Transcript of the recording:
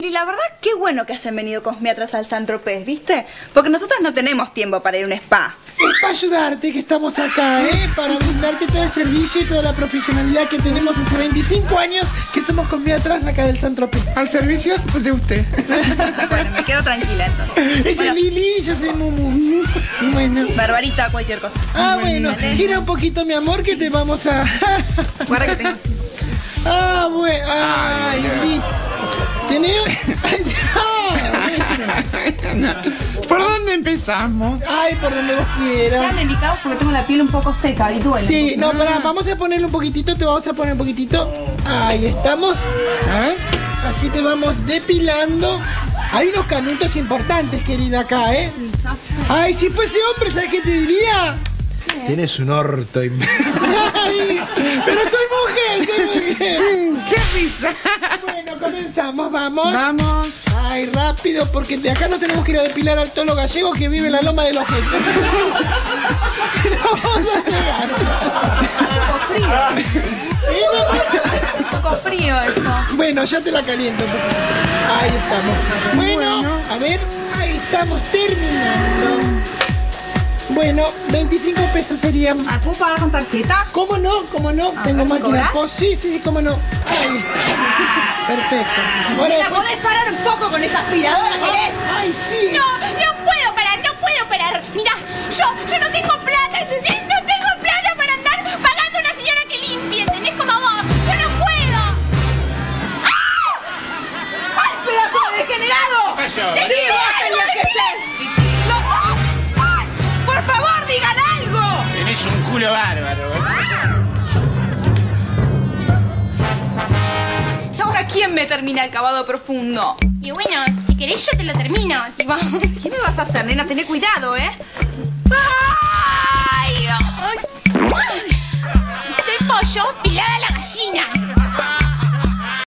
Y la verdad, qué bueno que hayan venido cosmiatras al Saint-Tropez, ¿viste? Porque nosotros no tenemos tiempo para ir a un spa. Es para ayudarte que estamos acá, para brindarte todo el servicio y toda la profesionalidad que tenemos hace 25 años que somos cosmiatras acá del Saint-Tropez. Al servicio de usted. Bueno, me quedo tranquila entonces. Ella es Lili y yo soy Mumu. Bueno. Barbarita, cualquier cosa. Ah, bueno, gira un poquito, mi amor, que te vamos a... Guarda que tengo así. Ah, bueno. Ay, listo. ¿Tenés? ¿Por dónde empezamos? Ay, por donde vos quieras. Están delicados porque tengo la piel un poco seca y duele. Sí, no, pará, vamos a ponerle un poquitito, te vamos a poner un poquitito. Ahí estamos. A ver. Así te vamos depilando. Hay unos canutos importantes, querida, acá, Ay, si fuese hombre, ¿sabes qué te diría? Tienes un orto. Ay, pero soy mujer. ¡Qué risa! Bueno, comenzamos, vamos. Vamos. Ay, rápido, porque de acá nos tenemos que ir a depilar al tolo gallego que vive en la loma de los Ojete. No vamos a llegar. Un poco frío eso. Bueno, ya te la caliento. Ahí estamos. Bueno, a ver, ahí estamos terminando. Bueno, 25 pesos serían. ¿Puedo pagar con tarjeta? ¿Cómo no? ¿Cómo no? Tengo máquina. Sí, cómo no. Ahí está. Perfecto. Ahora Mira, ¿podés parar un poco con esa aspiradora, querés? Ay, sí. No puedo parar. Mira, yo no tengo plata, ¿entendés? No tengo plata para andar pagando a una señora que limpie, ¿entendés? Como vos. Yo no puedo. ¡Ah! ¡Ay, pedazo de degenerado! ¡Decime algo, ¡Ay! ¡Por favor, digan algo! Tenés un culo bárbaro. ¿Ahora quién me termina el cavado profundo? Y bueno, si querés yo te lo termino, tipo. ¿Qué me vas a hacer, nena? Tené cuidado, ¿eh? ¡Ah!